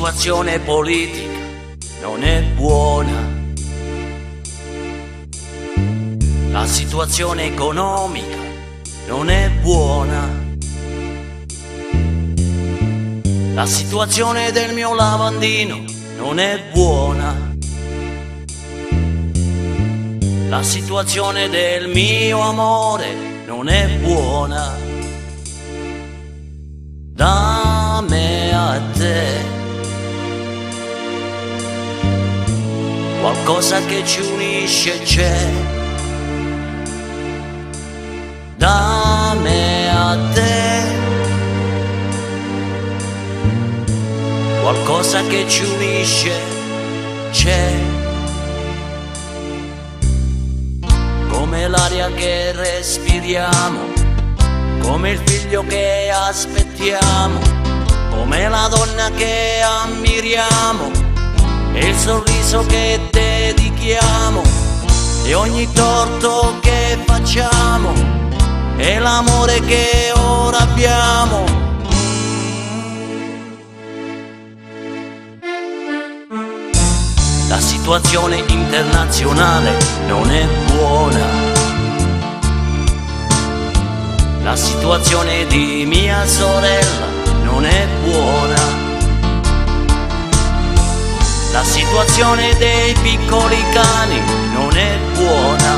situazione politica non è buona. La situazione economica non è buona. La situazione del mio lavandino non è buona. La situazione del mio amore non è buona. Da me a te qualcosa che ci unisce c'è. Da me a te qualcosa che ci unisce c'è. Come l'aria che respiriamo, come il figlio che aspettiamo, come la donna che ammiriamo, e il sorriso che dedichiamo, e ogni torto che facciamo, e l'amore che ora abbiamo. La situazione internazionale non è buona. La situazione di mia sorella non è buona. La situazione dei piccoli cani non è buona.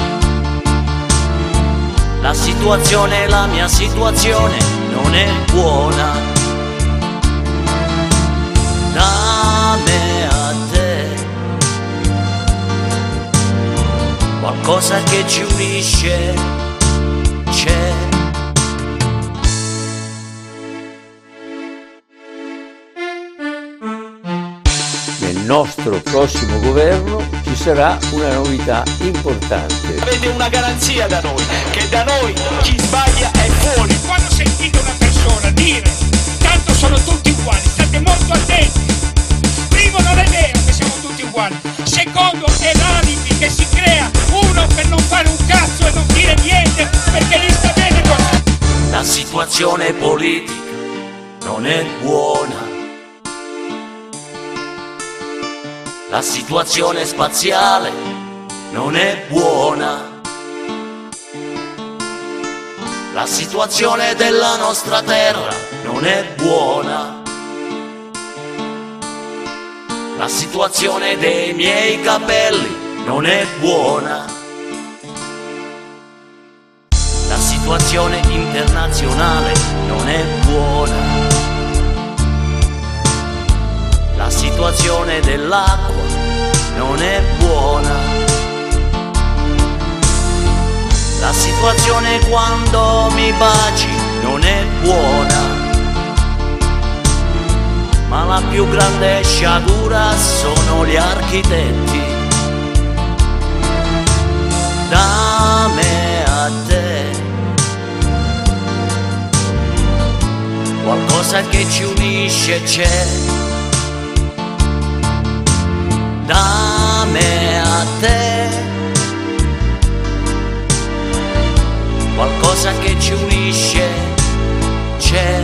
La situazione, la mia situazione non è buona. Da me a te qualcosa che ci unisce c'è. Nel nostro prossimo governo ci sarà una novità importante. Avete una garanzia da noi, che da noi chi sbaglia è fuori. Quando sentite una persona dire tanto sono tutti uguali, state molto attenti. Primo, non è vero che siamo tutti uguali. Secondo, è l'alibi che si crea uno per non fare un cazzo e non dire niente perché gli sta bene così. La situazione politica non è buona. La situazione spaziale non è buona. La situazione della nostra terra non è buona. La situazione dei miei capelli non è buona. La situazione internazionale non è buona. La situazione dell'acqua non è buona. La situazione quando mi baci non è buona. Ma la più grande sciagura sono gli architetti. Da me a te qualcosa che ci unisce c'è. Da me a te qualcosa che ci unisce c'è.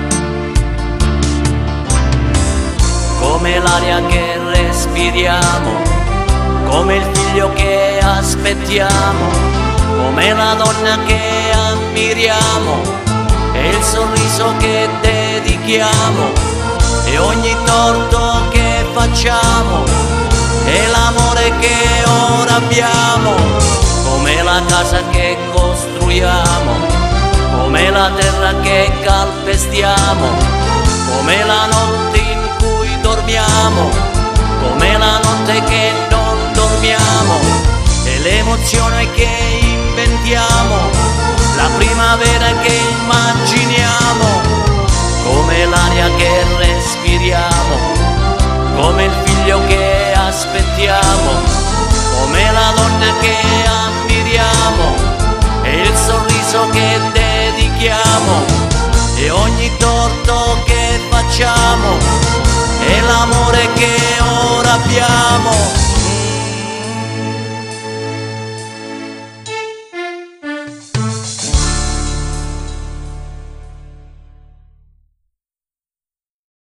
Come l'aria che respiriamo, come il figlio che aspettiamo, come la donna che ammiriamo, e il sorriso che dedichiamo, e ogni torto che facciamo, e l'amore che ora abbiamo, come la casa che costruiamo, come la terra che calpestiamo, come la notte in cui dormiamo, come la notte che non dormiamo, e l'emozione che inventiamo, la primavera che immaginiamo, come l'aria che respiriamo, come il figlio che aspettiamo, come la donna che ammiriamo, e il sorriso che dedichiamo, e ogni torto che facciamo, e l'amore che ora abbiamo.